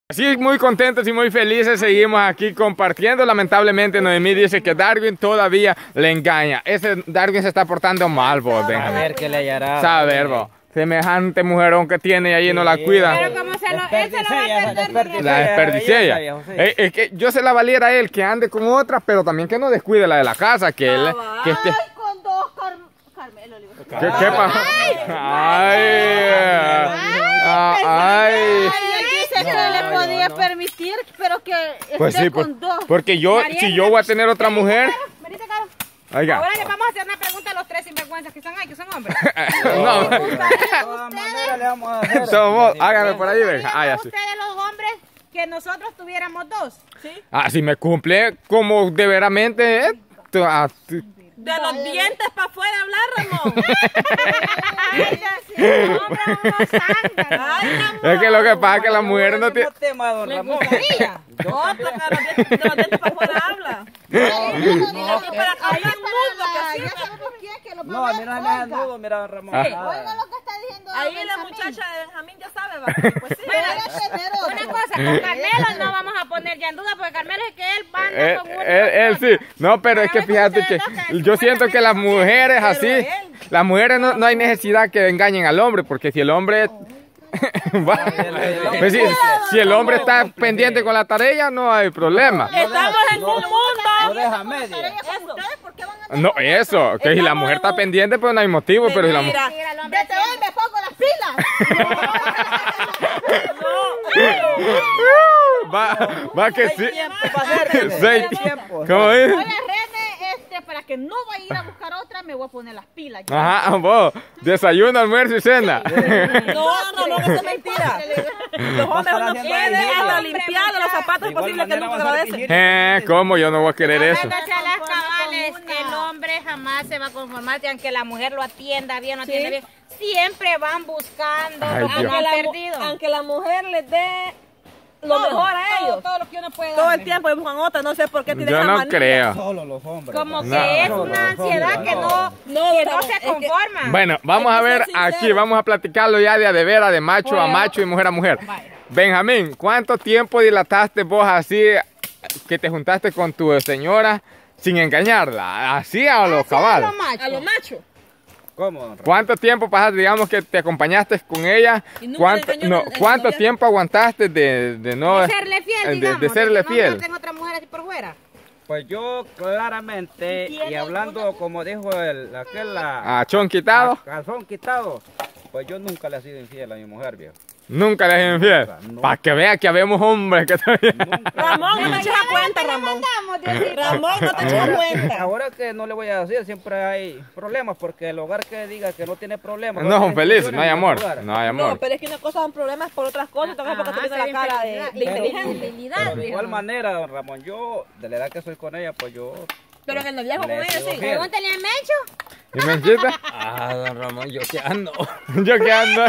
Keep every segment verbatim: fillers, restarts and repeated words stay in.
Sí, muy contentos y muy felices, seguimos aquí compartiendo. Lamentablemente Noemí dice que Darwin todavía le engaña. Ese Darwin se está portando mal, vos, A ver qué le hallará. Saber, vos. Semejante mujerón que tiene ahí, sí, no la cuida. Pero como se lo, él se lo va a perder. La desperdicia ella. Es, es que yo se la valiera a él que ande con otra, pero también que no descuide la de la casa, que él, que este... Con dos Car Carmelo. ¿Qué, qué pasa? Ay, ay, ay. Que no, le podía no, no. permitir, pero que esté pues sí, con pues, dos. Porque yo, Mariela, si yo voy a tener otra mujer... Venite, Caro. Oiga. Ahora le vamos a hacer una pregunta a los tres sinvergüenzas que están ahí, que son hombres. No. De todas maneras le vamos a hacer. Somos, hágame por ahí, venga. Ah, ustedes los hombres que nosotros tuviéramos dos, ¿sí? Ah, si me cumple como de veramente, eh, de los Dale. dientes para afuera hablar, Ramón. Ay, sí, hombre, uno sangra. Ay, es que lo que pasa es que las mujeres no tienen... tema, don Ramón. Otra que de los dientes para afuera habla. No, no, para hay un mundo que ya sabemos quién que lo no, a mí no se me hace nudo, mira, don Ramón. Ah. Oiga lo que está diciendo ahí la Benjamín. muchacha de Benjamín ya sabe, ¿va? Pues sí. Bueno, una cosa, con Carmelo no vamos a poner ya en duda, porque Carmelo es que él anda él, con uno. Él, él sí, no, pero es que fíjate que yo siento que las mujeres así, las mujeres no, no hay necesidad que engañen al hombre, porque si el hombre... pues si, si el hombre está pendiente con la tarea, no hay problema. Estamos en un mundo. No deja media. No, eso, que si la mujer está pendiente, pues no hay motivo, pero si la mujer... Vete hoy, me pongo las pilas. Va, va que sí. Seis tiempos. ¿Cómo dice? Oye, René, este, para que no vaya a ir a buscar otra, me voy a poner las pilas. Ajá, vos, desayuno, almuerzo y cena. No, no, no, eso es mentira. Los hombres no pueden hasta limpiar los zapatos, es posible que nunca agradecen. Eh, ¿cómo? Yo no voy a querer eso. Las cabales, el hombre jamás se va a conformar, aunque la mujer lo atienda bien, lo atienda bien. Siempre van buscando Ay, lo que Dios. han perdido. Aunque la mujer les dé lo todo, mejor a ellos. Todo, todo lo que uno puede todo darme. el tiempo buscan otra, no sé por qué tienen Yo esa no manía. creo. Solo los hombres. Como no. que es No. una ansiedad que no, No, que no, no se es que- conforma. Bueno, vamos a ver aquí, vamos a platicarlo ya de a de veras, de macho a macho y mujer a mujer. Benjamín, ¿cuánto tiempo dilataste vos así que te juntaste con tu señora sin engañarla? ¿Así a los caballos? A los machos. ¿Cómo, don Ramón? ¿Cuánto tiempo pasaste, digamos, que te acompañaste con ella? Y nunca ¿Cuánto, le engañó no, en el ¿cuánto noviazgo? tiempo aguantaste de, de no... De serle fiel, de- digamos. de serle que no fiel? tengo otra mujer así por fuera. Pues yo claramente, y hablando como dijo el, aquel, la, ¿A chon quitado? a calzón quitado, pues yo nunca le he sido infiel a mi mujer, viejo. Nunca le dije infiel. Nunca, nunca. Para que vea que habemos hombres que todavía... Nunca. Ramón, no te echas a cuenta, Ramón. Ramón, no te echas a cuenta. Ahora que no le voy a decir, siempre hay problemas, porque el hogar que diga que no tiene problemas... No son felices, no hay en amor. el lugar. No hay No, amor. pero es que una cosa son problemas por otras cosas, otra cosa porque te tiene la cara de, de inteligente. Pero de igual manera, don Ramón, yo, de la edad que soy con ella, pues yo... Pero en el noviazgo con Le ella sigo sí. fiel. Pregúntale a Mencho. ¿Y Menchita? Ah, don Ramón, yo qué ando. Yo que ando...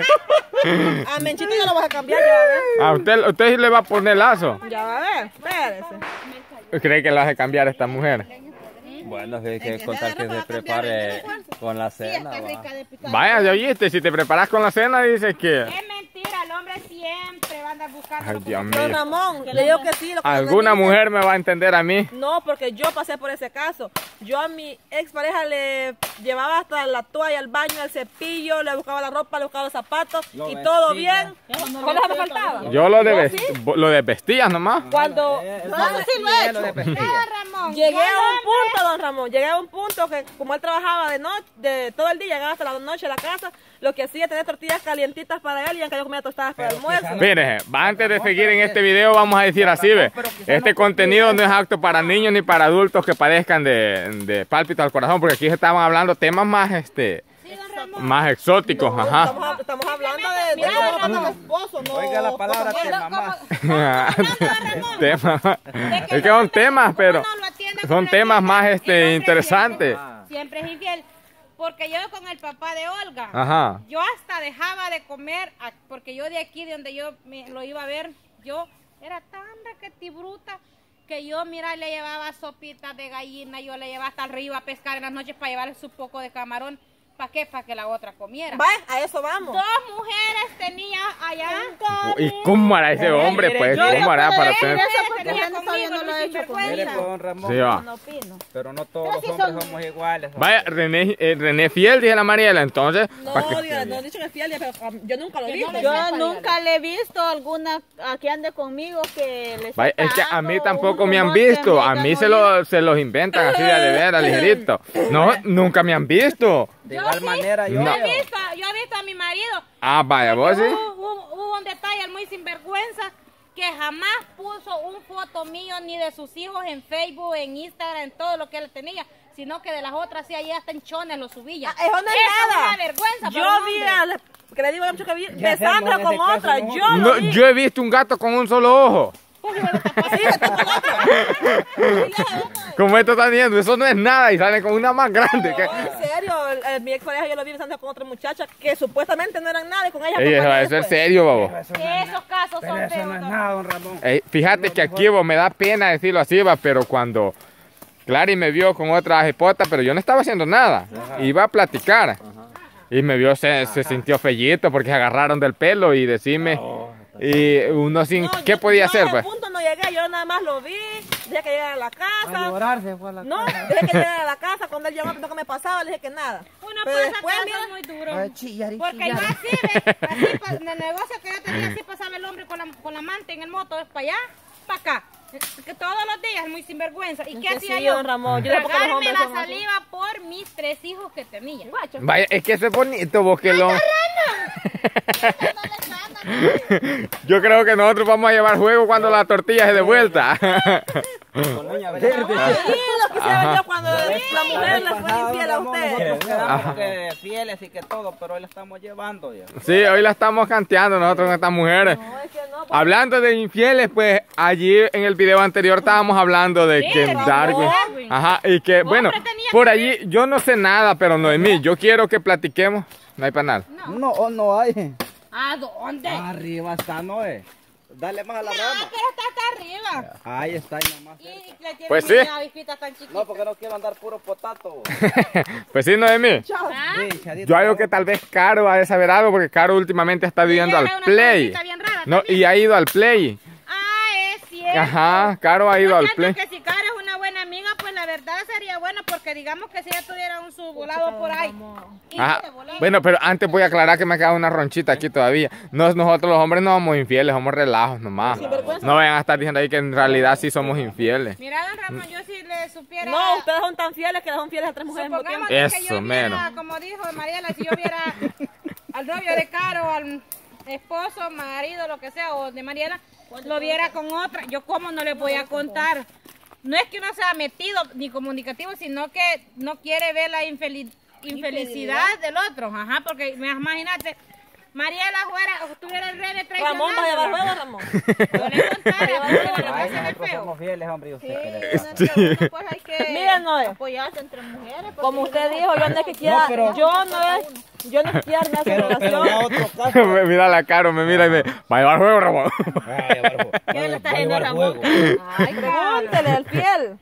A Menchito no lo vas a cambiar, ya va a ver. ¿A usted, usted sí le va a poner lazo? Ya va a ver, espérese. ¿Cree que la hace cambiar esta mujer? Bueno, hay que contar que se prepare con la cena. va. Vaya, ya oíste, si te preparas con la cena, dices que... Es mentira, el hombre siempre va a andar buscando. Ay, Dios Don mío. Ramón, le digo que sí. Lo que ¿Alguna me dice- mujer me va a entender a mí? No, porque yo pasé por ese caso. Yo a mi ex pareja le llevaba hasta la toalla al baño, el cepillo, le buscaba la ropa, le buscaba los zapatos Lo y todo vestía. bien. ¿Cuál es lo que faltaba? Yo lo de, ¿Yo vest- lo de vestillas nomás. Cuando Eh, no, eso sí lo he vestía, lo hecho. de vestía. Ramón. Llegué a un punto, don Ramón, llegué a un punto que como él trabajaba de noche, de todo el día, llegaba hasta la noche a la casa, lo que hacía era tener tortillas calientitas para él y aunque yo comía tostadas para el almuerzo. Mire, antes de seguir en este video vamos a decir así, ve. Este contenido no es apto para niños ni para adultos que padezcan de, de pálpito al corazón, porque aquí se estaban hablando temas más, este, más exóticos, ajá. Estamos, estamos hablando de, de cómo matan a los esposos, no. Oiga la palabra que mamá. Temas, es que son temas, pero son temas más, este, interesantes. Siempre es infiel. Porque yo con el papá de Olga, Ajá. yo hasta dejaba de comer, a- porque yo de aquí, de donde yo me, lo iba a ver, yo era tan requetibruta que yo, mira, le llevaba sopitas de gallina, yo le llevaba hasta el río a pescar en las noches para llevarle su poco de camarón, ¿Para qué? Para que la otra comiera. Vaya, a eso vamos. Dos mujeres tenía allá. ¿Y cómo hará ese hombre? Pues, yo ¿cómo hará para tener? Tenía conmigo, no lo he hecho Mire, pues, don Ramón, Sí, va. No opino. pero no todos los hombres somos iguales. Vaya, René, eh, René fiel, dice la Mariela, entonces. No, ¿pa' qué? diga, no he dicho que es fiel, pero um, yo nunca lo he visto. Yo nunca le he visto alguna a que ande conmigo que le Vaya, esté es que a pagando mí o tampoco un me han rumor que visto, a metan mí se, oído. lo, se los inventan así de a de veras, ligerito. No, nunca me han visto. De Yo igual sí, manera yo Yo No. he visto, yo he visto a mi marido. Ah, vaya, vos sí. Hubo, hubo- hubo un detalle muy sinvergüenza que jamás puso un foto mío ni de sus hijos en Facebook, en Instagram, en todo lo que él tenía, sino que de las otras sí, allá hasta en chones lo subía. Ah, eso no es Eso nada. es una vergüenza Yo para un vi hombre. a la, que le digo a mucho que vi, Ya besándolo hacemos en con ese otra. caso, Yo No, lo vi. yo he visto un gato con un solo ojo. Sí, está con otra. Como esto está viendo, eso no es nada y sale con una más grande. que- No, en serio, el- el- mi ex pareja yo lo vi besando con otra muchacha que supuestamente no eran nada y con ella Ey, eso, acompañé eso es después. serio, babo. Pero eso, Que no es, esos casos pero son eso feos. no es ¿no? nada, don Ramón. Ey, fíjate que aquí vos, me da pena decirlo así, va, pero cuando Clary me vio con otra jipota, pero yo no estaba haciendo nada, iba a platicar. Y me vio, se, se sintió fellito porque se agarraron del pelo y decime, y uno sin, No, ¿qué yo- podía yo hacer? al Pues? punto no llegué, yo nada más lo vi, dije que llegara a la A casa. llorar se fue a la No, dije que llegara a la casa, cuando él llamó, que me pasaba, le dije que nada. Uno Pero pasa después, casos mira, muy duros. Ay, chillar y Porque yo chillar. así, ve, así pa- en el negocio que yo tenía, así pasaba el hombre con la, con la amante en el moto, es para allá, para acá. Que todos los días, muy sinvergüenza. ¿Y Es qué que hacía sí, yo? don Ramón, yo sé por qué los Tragarme hombres la son así. saliva por mis tres hijos que tenía. Vaya, es que eso es bonito, vos que lo... Yo creo que nosotros vamos a llevar juego cuando la tortilla se de vuelta. Con uña verde. sí, lo quisiera Ajá. yo cuando la mujer le fue infiel a usted. Nosotros quedamos que fieles y que todo, pero hoy la estamos llevando ya. Sí, hoy la estamos canteando nosotros con estas mujeres. No, es que no, pues, Hablando de infieles, pues allí en el video anterior estábamos hablando de Sí, que de Darwin, Darwin. ajá, y que bueno, tenía por que allí yo no sé nada, pero Noemí, yo quiero que platiquemos. No hay panal. No, oh, no hay. ¿A dónde? Arriba está, no es. Dale más a la Ah, rama. pero está acá arriba. Ahí está, y nomás. Y le tiene Pues mis sí. avispitas tan chiquitas. No, porque no quiero andar puro potato. Pues sí, Noemí. Ah, Sí, chadito. Yo algo que tal vez Caro ha de saber algo, porque Caro últimamente está viviendo ella al es una Play. cabecita bien rara No, también. y ha ido al Play. Ah, es cierto. Ajá, Caro ha ido Yo al siento Play. que si Cara es una buena amiga, pues la verdad sería bueno, porque digamos que si ella tuviera un subvolado por ahí. y Ajá. se volaba. Bueno, pero antes voy a aclarar que me queda una ronchita aquí todavía. Nos- nosotros los hombres no somos infieles, somos relajos nomás. No vayan a estar diciendo ahí que en realidad sí somos infieles. Mira, don Ramón, yo si le supiera... no, ustedes son tan fieles que son fieles a tres mujeres al mismo Supongamos tiempo. que Eso, yo viera, mero. como dijo Mariela, si yo viera al novio de Caro, al esposo, marido, lo que sea, o de Mariela, lo viera con otra, yo cómo no le voy a contar. No es que uno sea metido ni comunicativo, sino que no quiere ver la infeli- infelicidad del otro. Ajá, porque imagínate, Mariela fuera, tuviera el rey Ramón va a llevar juego, Ramón. Yo le contara, pero lo que Ay, hace es nosotros feo. somos fieles, hombre, y usted que le- Pues hay que Miren, Noé, apoyarse entre mujeres. porque como usted dijo, yo no es que quiera, No, pero- yo no es, yo no es que quiera una Pero, pero relación. ya otro caso. Me mira la Caro, me mira y me va a llevar juego, Ramón. Ay, barbo. ¿Qué le está Va a haciendo llevar Ramón? juego. Ay, pregúntele al fiel.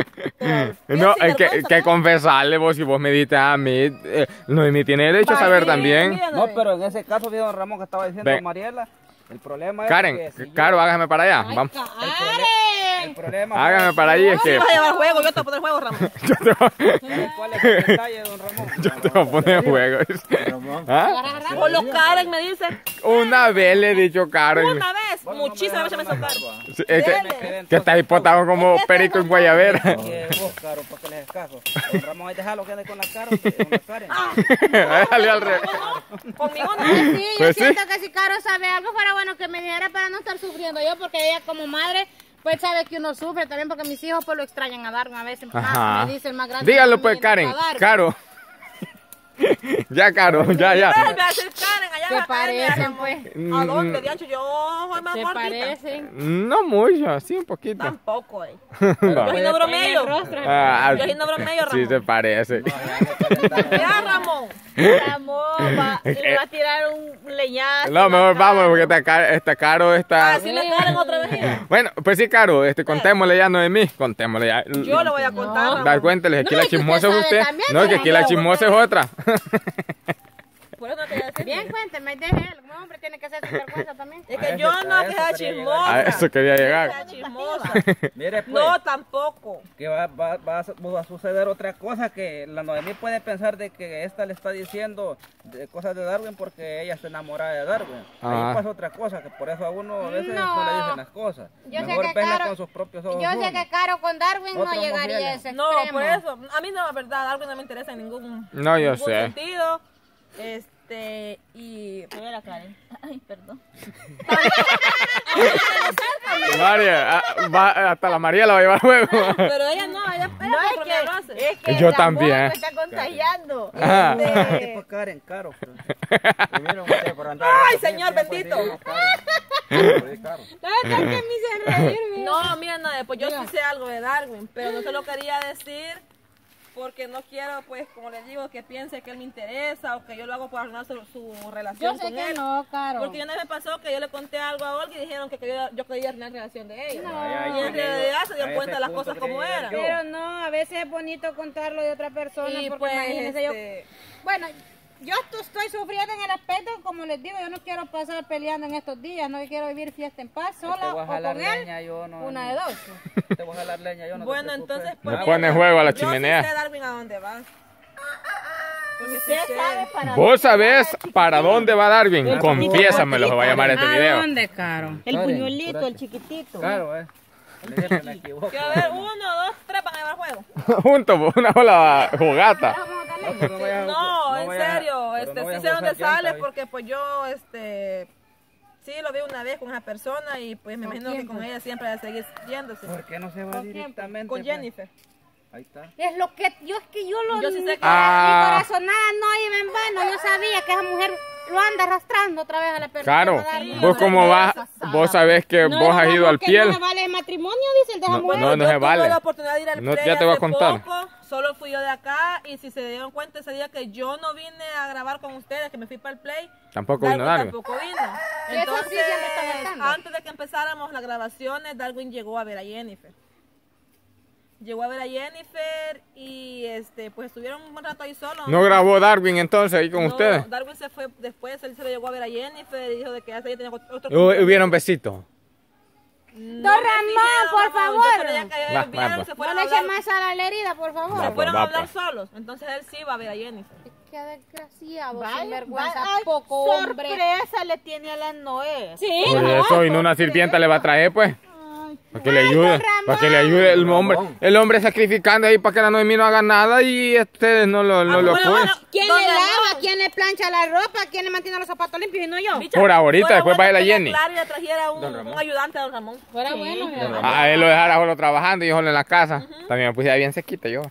No, sí, es que, vergüenza, que ¿no? confesarle vos, si vos me diste a mí, eh, Noemí tiene derecho a Va, saber sí, también. miren, No, Noé. pero en ese caso, vio don Ramón que estaba diciendo Ve. Mariela, el problema es Karen, que si yo- Caro, hágame para allá. Vamos. el ¡Karen! problema Hágame es- para allí, es Si que vas a llevar juego, yo te voy a poner juego, Ramón. yo te voy, ¿Cuál es el detalle, don Ramón? yo te voy a poner juego. ¿Ah? Solo Karen me dice, Una vez le he dicho Caro. y me- una vez, muchísimas veces me soltaron. Sí, este- Dele. que está hipotado como perico en Guayabera. Que vos, Caro, para que les hagas caso. Don Ramón, hay que dejarlo que ande con la Caro, con la Karen. Déjale al revés. Conmigo no. Sí, yo Pues sí. siento que si Caro sabe algo, fuera bueno que me dijera para no estar sufriendo yo, porque ella como madre, pues sabe que uno sufre también, porque mis hijos pues lo extrañan a Darwin a veces. Ajá. Más, me dice el más grande. Dígalo "Mami, pues, no Karen. pa' Darwin". Caro. Ya, Caro, ya, ya. Vuelve a decir Karen, allá Se en la academia, parecen, Ramón. pues. ¿A dónde, Diancho? Yo soy más Se gordita. parecen. No mucho, sí, un poquito. Tampoco, eh. Va. Yo sí no En bromeyo. el rostro. Ah, Yo sí no bromeyo, sí, Ramón. se parece. Mira, Ramón. Ramón va, le va a tirar un leñazo. No, mejor acá. vamos, porque está caro, está caro, está... Así me caen otra vez. Bueno, pues sí, Caro, este, contémosle ya, no de mí, contémosle ya. Yo le voy a contar, Ramón. Dar cuéntales, aquí No, la es que chismosa es usted usted. sabe también, No, que pero aquí la yo, chismosa es otra. Por eso no te voy a decir. Bien, cuénteme, deje él. Como hombre tiene que ser sinvergüenza también. Es A que eso- yo a no eso que sea quería llegar. chismosa. A eso quería Que llegar. sea chismosa. Mire, pues, No, tampoco. que va, va, va, a, va a suceder otra cosa, que la Noemí puede pensar de que esta le está diciendo de cosas de Darwin porque ella está enamorada de Darwin. Ajá. Ahí pasa otra cosa, que por eso a uno a veces No. no, le dicen las cosas. Yo sé Mejor que verla Caro- con sus propios ojos. Yo sé uno. que Caro con Darwin no Otro llegaría a homofílico. ese No, extremo. por eso. A mí no, la verdad, Darwin no me interesa en ningún, No, yo ningún sé. sentido. Este, y... Mira la Karen. Ay, perdón. María, ah, va- hasta la María la va a llevar luego. Pero ella no, ella, ella No, por es mí lo hace. que, es que Yo Ramón también. me está contagiando. Ajá. Este, Tipo Karen, Caro. pues. Primero usted por andar- Ay, señor bendito. La verdad que me hice reír, mira. No, mira, no, pues yo Diga. sí sé algo de Darwin, pero no se lo quería decir porque no quiero, pues, como le digo, que piense que él me interesa o que yo lo hago por arruinar su, su relación Yo sé con que él. no, Caro. Porque una vez me pasó que yo le conté algo a Olga y dijeron que quería- yo quería arruinar la relación de ella. No. Ay, Y en quería yo- realidad se a dio ese cuenta de las punto cosas quería como llegar eran. yo. Pero no, a veces es bonito contarlo de otra persona. Y porque pues, imagínense yo. este, Bueno, yo esto estoy sufriendo en el aspecto, como les digo, yo no quiero pasar peleando en estos días, no quiero vivir fiesta en paz, Te sola voy a o jalar con él, leña, yo no- una de dos. Te voy a jalar leña, yo no te bueno, preocupes. entonces... Me pues, pone mira, juego a la yo chimenea. sí sé Darwin a dónde va. Porque sí usted sé. sabe para Vos dónde sabés va el para chiquitín. dónde va Darwin. Confiésamelo, se va a llamar este video. dónde, Caro? El Karen, puñuelito, apúrate. el chiquitito. Claro, eh. Le dije que me equivoco. Quiero ver, uno, dos, tres van a llevar juego. Juntos, por una sola jugata. No, pero no vayas a- No, en vayas a- serio, pero este, no sí vayas sé a dónde usar llanta, sale ¿viste? porque pues yo, este, sí lo vi una vez con esa persona y pues me imagino que con ella siempre va a seguir yéndose. ¿Por qué no se va directamente? Con pues? Jennifer. Ahí está. Es lo que yo es que yo lo Yo sí sé que- Ah. mi corazonada no iba en vano, yo sabía que esa mujer lo anda arrastrando otra vez a la persona. Claro, Darwin. vos como vas, vos sabés que No, vos has no, ido al porque piel. No se vale el matrimonio, dice el de esa No, mujer. no, no yo se tuve vale. la oportunidad de ir al No, play ya te voy a hace contar. poco, solo fui yo de acá y si se dieron cuenta ese día que yo no vine a grabar con ustedes, que me fui para el play, Tampoco vino Darwin. tampoco vino. Sí, eso sí Entonces, siempre está marcando. antes de que empezáramos las grabaciones, Darwin llegó a ver a Jennifer. Llegó a ver a Jennifer y este pues estuvieron un buen rato ahí solos. No grabó Darwin entonces ahí con No, ustedes. Darwin se fue después, él se lo llegó a ver a Jennifer y dijo de que ya se tenía otro. Hu- Hubieron besitos. No Don me Ramón, fijé, por Ramón, favor. yo creía que ellos Va, vieron, va, pues. se No fueron le a eche hablar, más a la herida, por favor. Va, se fueron va, a hablar pues. solos. Entonces él sí va a ver a Jennifer. Qué desgraciado, Vaya, sinvergüenza, vaya, ay, poco hombre. sorpresa le tiene a la Noé. Sí, Por no, eso, y no una sirvienta le va a traer, pues. Para que le ayude, don Ramón. para que le ayude el hombre. El hombre sacrificando ahí para que la Noemí no haga nada y ustedes no lo, no Ah, lo bueno, apoyen. bueno, ¿Quién Don le Ramón. lava? ¿Quién le plancha la ropa? ¿Quién le mantiene los zapatos limpios? Y no yo. Bicha, Por ahorita, fuera después bueno va a ir la que Jenny. Clara le trajera un, un ayudante a don Ramón. Fuera bueno, mi amor. A él lo dejara solo trabajando y yo solo en la casa. También me puse ahí bien sequita yo.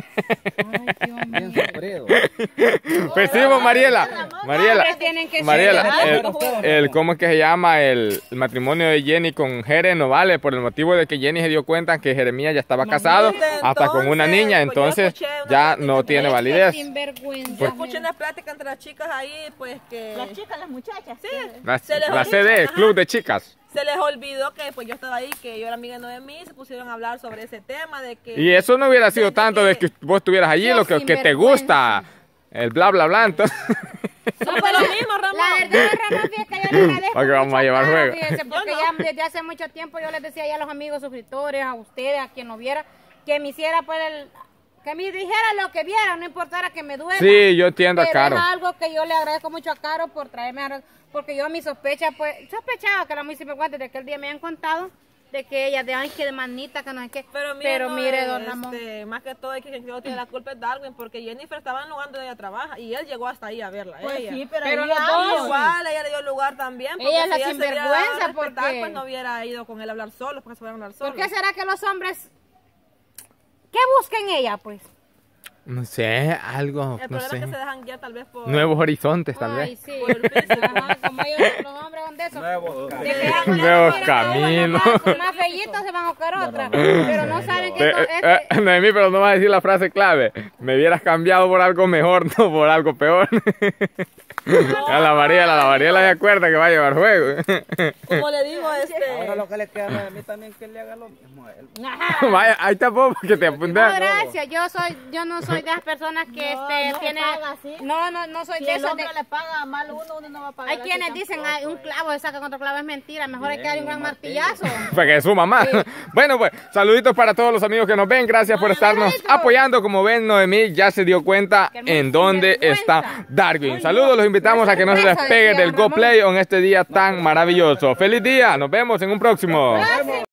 Bien sufrido. Pues sí, vos, Mariela. Mariela. Hombres tienen que ser Mariela, leales. el, el- ¿cómo es que se llama? El, el matrimonio de Jenny con Jere no vale por el motivo de que Jenny se dio cuenta que Jeremías ya estaba casado Entonces, hasta con una niña, pues, yo entonces escuché una ya plática no de tiene esto, validez. Sinvergüenza. Yo escuché una plática entre las chicas ahí, pues que Las chicas, las muchachas. sí, La, se les la olvidó- C D, ajá, Club de Chicas. se les olvidó que pues yo estaba ahí, que yo era amiga de Noemí, y se pusieron a hablar sobre ese tema de que Y eso no hubiera sido Desde tanto de que vos estuvieras allí, Qué lo que, que te sinvergüenza. gusta. El bla bla bla, entonces. no fue lo mismo, Ramón. La verdad, Ramón, fíjate que yo le agradezco ¿Para qué vamos a mucho llevar Caro, juego? fíjese, porque Yo no. ya desde hace mucho tiempo yo les decía ya a los amigos suscriptores, a ustedes, a quien lo viera, que me hiciera pues el... Que me dijera lo que viera, no importara que me duela. Sí, yo entiendo a Pero Caro. es algo que yo le agradezco mucho a Caro por traerme a... Porque yo mi sospecha, pues, sospechaba que era muy sinvergüenza desde aquel día me han contado de que ella, de ay, que de manita, que no sé qué. Pero, mire, Pero no, mire, eh, don Ramón. este, más que todo es que quien tiene la culpa es Darwin, porque Jennifer estaba en el lugar donde ella trabaja y él llegó hasta ahí a verla. Pues ella. sí, pero, Pero ahí los hay dos, algo. Igual, ella le dio lugar también. Porque Ella es la si se hubiera dado a sinvergüenza, respetar, porque- pues no hubiera ido con él a hablar solo, porque se fueron a hablar solos. ¿Por qué será que los hombres... ¿Qué buscan ella, pues? No sé, algo, El no problema sé. es que se dejan guiar tal vez por... Nuevos horizontes, tal Ay, vez. sí. por el físico. Ajá, como ellos, los hombres son de eso. Nuevos De que ya cuando Nuevos miran a uno caminos. Más, con más fellitos se van a buscar otra. Pero no saben que Te- esto eh, es... eh, Noemí, pero no vas a decir la frase clave. Me hubieras cambiado por algo mejor, no por algo peor. A la Mariela, la Mariela se acuerda que va a llevar juego. Como le digo, este... Ahora lo que le queda a mí también que le haga lo mismo a él. Ajá. Vaya, ahí está Bob, que te apunté. No, gracias. Yo soy, yo no soy de las personas que No, este, no se tienen. paga así. No, no, no soy Si de el esas. hombre De... le paga mal uno, uno no va a pagar. Hay así quienes dicen, tampoco, ay, un pues. clavo se saca contra clavo, es mentira. Mejor hay que darle un gran martillazo. Para que su mamá. Bueno, pues, saluditos para todos los amigos que nos ven. Gracias por estarnos apoyando. Como ven, Noemí ya se dio cuenta Qué hermosa en dónde sinvergüenza. está Darwin. Saludos, los invitamos a que no se Sorpresa, despeguen decía del Ramón. Go Play en este día tan maravilloso. Feliz día, nos vemos en un próximo.